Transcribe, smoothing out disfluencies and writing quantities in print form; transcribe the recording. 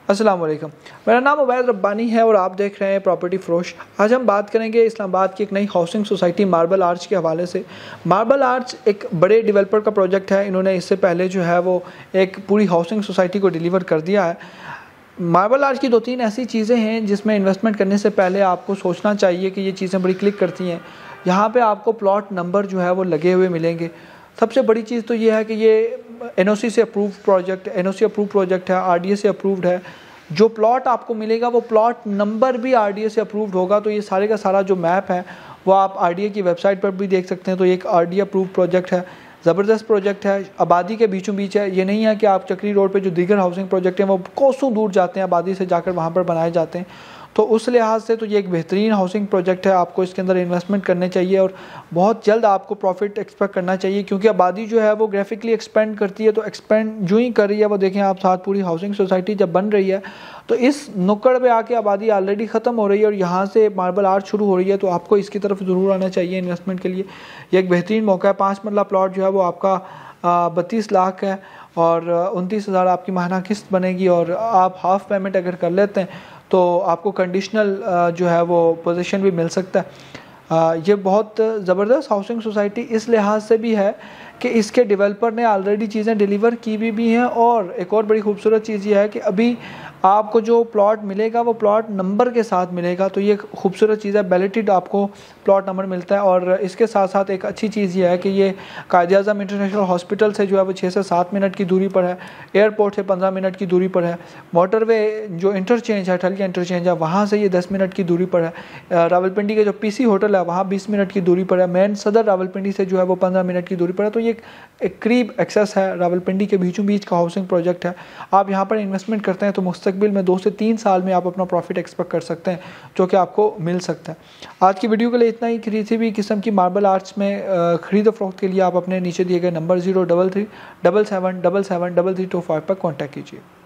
अस्सलाम वालेकुम, मेरा नाम उबैद रब्बानी है और आप देख रहे हैं प्रॉपर्टी फरोश। आज हम बात करेंगे इस्लामाबाद की एक नई हाउसिंग सोसाइटी मार्बल आर्च के हवाले से। मार्बल आर्च एक बड़े डेवलपर का प्रोजेक्ट है। इन्होंने इससे पहले जो है वो एक पूरी हाउसिंग सोसाइटी को डिलीवर कर दिया है। मार्बल आर्च की दो तीन ऐसी चीज़ें हैं जिसमें इन्वेस्टमेंट करने से पहले आपको सोचना चाहिए कि ये चीज़ें बड़ी क्लिक करती हैं। यहाँ पे आपको प्लॉट नंबर जो है वो लगे हुए मिलेंगे। सबसे बड़ी चीज़ तो ये है कि ये एनओसी से approve project, NOC approve project है, आरडीए से अप्रूव्ड है। जो प्लॉट आपको मिलेगा वो प्लॉट नंबर भी आरडीए से अप्रूव्ड होगा। तो ये सारे का सारा जो मैप है वो आप आरडीए की वेबसाइट पर भी देख सकते हैं। तो ये एक आरडीए अप्रूव प्रोजेक्ट है, ज़बरदस्त प्रोजेक्ट है, आबादी के बीचों बीच है। ये नहीं है कि आप चक्री रोड पे जो दीगर हाउसिंग प्रोजेक्ट हैं वो कोसों दूर जाते हैं, आबादी से जाकर वहाँ पर बनाए जाते हैं। तो उस लिहाज से तो ये एक बेहतरीन हाउसिंग प्रोजेक्ट है। आपको इसके अंदर इन्वेस्टमेंट करने चाहिए और बहुत जल्द आपको प्रॉफिट एक्सपेक्ट करना चाहिए, क्योंकि आबादी जो है वो ग्राफिकली एक्सपेंड करती है। तो एक्सपेंड जो ही कर रही है वो देखें आप, साथ पूरी हाउसिंग सोसाइटी जब बन रही है तो इस नुक्कड़ पे आके आबादी ऑलरेडी ख़त्म हो रही है और यहाँ से मार्बल आर्च शुरू हो रही है। तो आपको इसकी तरफ ज़रूर आना चाहिए इन्वेस्टमेंट के लिए। ये एक बेहतरीन मौका है। 5 मरला प्लॉट जो है वो आपका 32 लाख है और 29,000 आपकी माहाना किस्त बनेगी। और आप हाफ़ पेमेंट अगर कर लेते हैं तो आपको कंडीशनल जो है वो पोजीशन भी मिल सकता है। ये बहुत ज़बरदस्त हाउसिंग सोसाइटी इस लिहाज से भी है कि इसके डेवलपर ने ऑलरेडी चीज़ें डिलीवर की भी हैं। और एक और बड़ी खूबसूरत चीज़ ये है कि अभी आपको जो प्लॉट मिलेगा वो प्लॉट नंबर के साथ मिलेगा। तो ये खूबसूरत चीज़ है, बैलेटेड आपको प्लॉट नंबर मिलता है। और इसके साथ साथ एक अच्छी चीज़ ये है कि ये कायद-ए-आज़म इंटरनेशनल हॉस्पिटल से जो है वो 6 से 7 मिनट की दूरी पर है, एयरपोर्ट से 15 मिनट की दूरी पर है, मोटरवे जो इंटरचेंज है, ठलिया इंटरचेंज है, वहाँ से ये 10 मिनट की दूरी पर है, रावलपिंडी के जो पीसी होटल है वहाँ 20 मिनट की दूरी पर है, मेन सदर रावलपिंडी से जो है वो 15 मिनट की दूरी पर है। तो ये एक करीब एक्सेस है, रावलपिंडी के बीचों बीच का हाउसिंग प्रोजेक्ट है। आप यहाँ पर इन्वेस्टमेंट करते हैं तो मुस्तकबिल में 2 से 3 साल में आप अपना प्रॉफिट एक्सपेक्ट कर सकते हैं, जो कि आपको मिल सकता है। आज की वीडियो के लिए इतना ही। किसी भी किस्म की मार्बल आर्ट्स में खरीद फरोख्त के लिए आप अपने नीचे दिए गए नंबर 033 7777 3325 पर कॉन्टैक्ट कीजिए।